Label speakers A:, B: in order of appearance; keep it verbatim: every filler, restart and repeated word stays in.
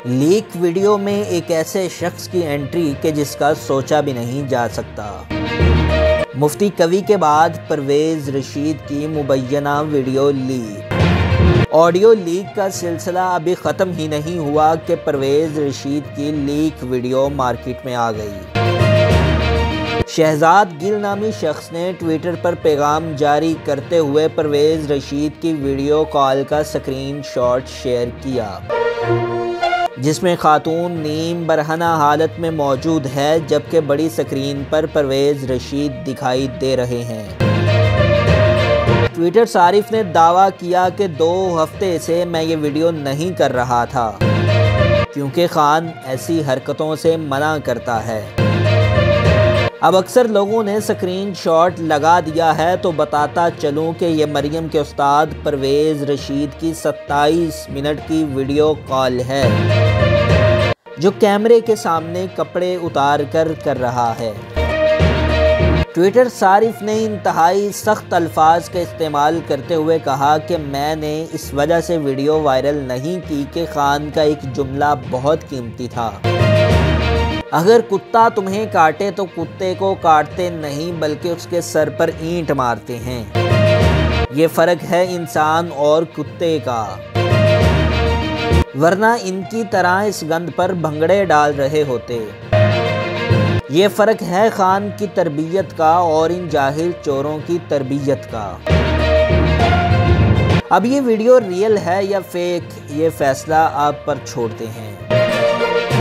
A: Leak video میں ایک ایسے شخص کی انٹری کہ جس کا سوچا بھی نہیں جا سکتا۔ مفتی کوی کے بعد پرویز رشید کی مبینہ ویڈیو لیک۔ آڈیو لیک کا سلسلہ ابھی ختم ہی نہیں ہوا کہ پرویز رشید کی لیک ویڈیو مارکیٹ میں آ گئی۔ شہزاد گل نامی شخص نے ٹویٹر پر پیغام جاری کرتے ہوئے پرویز رشید کی ویڈیو کال کا سکرین شاٹ شیئر کیا، جس میں خاتون نیم برہنہ حالت میں موجود ہے جبکہ بڑی سکرین پر پرویز رشید دکھائی دے رہے ہیں۔ ٹویٹر صارف نے دعویٰ کیا کہ دو ہفتے سے میں یہ ویڈیو نہیں کر رہا تھا کیونکہ خان ایسی حرکتوں سے منع کرتا ہے۔ اب اکثر لوگوں نے سکرین شاٹ لگا دیا ہے تو بتاتا چلوں کہ یہ مریم کے استاد پرویز رشید کی ستائیس منٹ کی ویڈیو کال ہے جو کیمرے کے سامنے کپڑے اتار کر کر رہا ہے۔ ٹویٹر صارف نے انتہائی سخت الفاظ کا استعمال کرتے ہوئے کہا کہ میں نے اس وجہ سے ویڈیو وائرل نہیں کی کہ خان کا ایک جملہ بہت قیمتی تھا۔ اگر کتا تمہیں کاٹے تو کتے کو کاٹتے نہیں بلکہ اس کے سر پر اینٹ مارتے ہیں۔ یہ فرق ہے انسان اور کتے کا، ورنہ ان کی طرح اس گند پر بھنگڑے ڈال رہے ہوتے۔ یہ فرق ہے خان کی تربیت کا اور ان جاہل چوروں کی تربیت کا۔ اب یہ ویڈیو ریئل ہے یا فیک، یہ فیصلہ آپ پر چھوڑتے ہیں۔